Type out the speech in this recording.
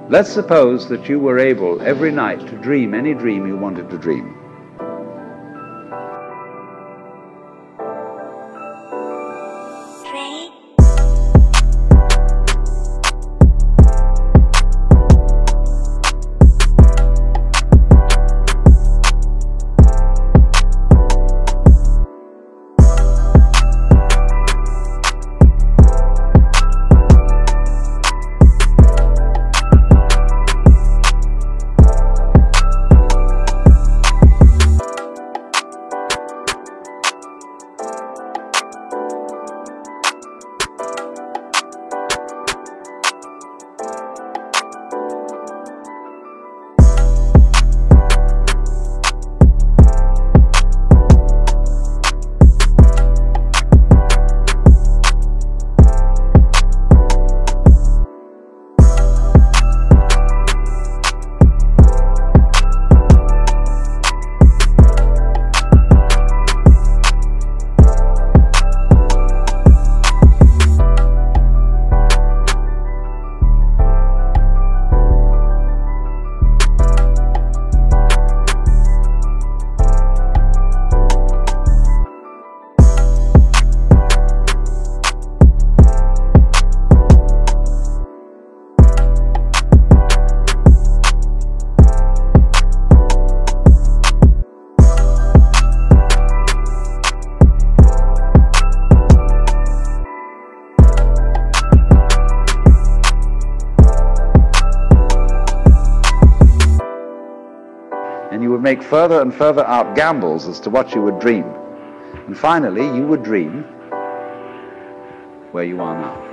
Let's suppose that you were able every night to dream any dream you wanted to dream. And you would make further and further out gambles as to what you would dream. And finally, you would dream where you are now.